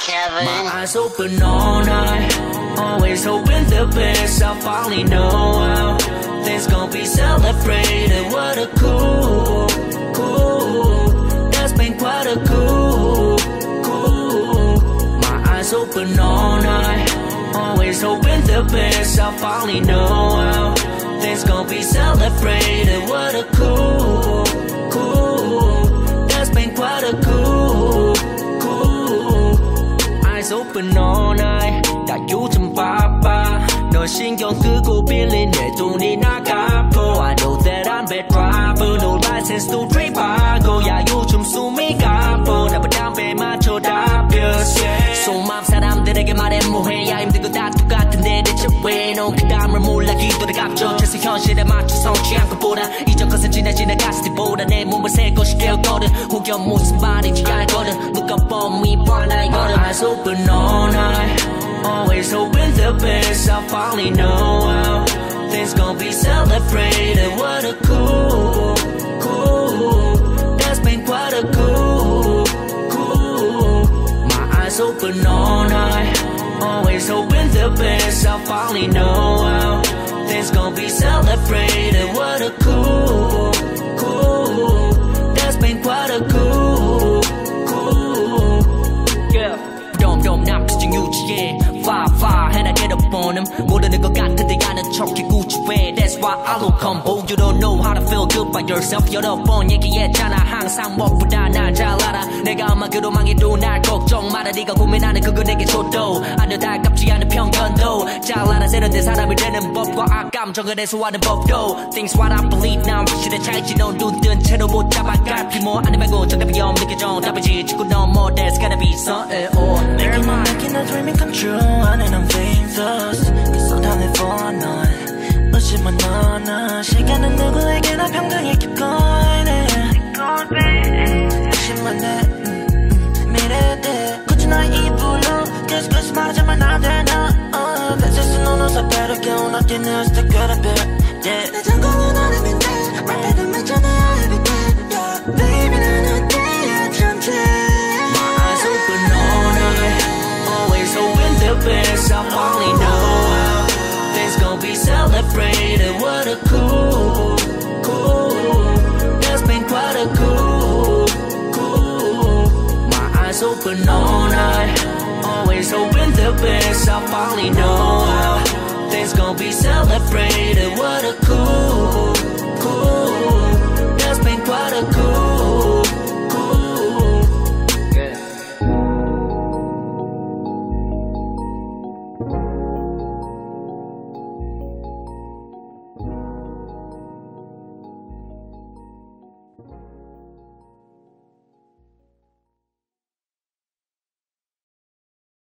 Kevin. My eyes open all night, always hoping the best. I finally know how things gon' be celebrated. What a cool, that's been quite a cool. My eyes open all night, always hoping the best. I finally know how things gon' be celebrated. What a cool, that's been quite a cool. Eyes open all night, 나 요즘 바빠. 너 신경 끄고 빌린 내 돈이 나가고. I know that I'm bad driver, no license to drive 하고. 야 요즘 숨이 가고 나보다 담배만 쳐다벼. 속마음 사람들에게 말해 뭐해. 야 힘든 거 다 똑같은데 대체 왜 넌 그 다음을 몰라. 기도를 갚죠. 최소 현실에 맞춰 성취한 것보다 이전 것은 지나갔을 때보다 내 몸을 새 것이 되었거든. 혹여 무슨 말인지 알거든. 누가 뻔히 뻔한 거든. Eyes open all night, always hoping the best. I finally know how things gon' be celebrated. What a cool, that's been quite a cool. My eyes open all night, always hoping the best. I finally know how things gon' be celebrated. What a cool, that's been quite a cool. Yeah. 덤덤 남기증 유지해 fire 해나 get up on them. 모르는 것 같은데 아는 척해 굳이 왜. That's why I look humble. You don't know how to feel good by yourself. 여러 번 얘기했잖아 항상 무엇보다 날 잘 알아. 내가 음악으로 망해도 날 걱정 마라. 네가 고민하는 그거 내게 줘도 아니요 달갑지 않은 편견도 잘 알아. 세련된 사람이 되는 법과 악감정을 해소하는 법도. Things what I believe now 확실해 차이지. 넌 눈 뜬 채로 못 잡아갈 피모 아니 말고 정답이 없는 정답이지. 지구 넘어 there's gotta be something or 내게만 making a dream come true. And I'm famous Cause sometimes they fall on 의심은 너는 시간은 누구에게나 평등히 keep going 의심만 내 미래에 대해 굳이 나의 입으로 그래서 말하자면 안 되나 배세수 눈웃어 배를 깨운 어디 내가 still good a bit 내 전공은 아님인데 말패도 맺잖아 every day yeah baby 난 어때야 참지. My eyes open all night, always hoping the best. I finally know how things gon' be celebrated. What a cool, that's been quite a cool. My eyes open all night, always hoping the best. I finally know how things gon' be celebrated. What a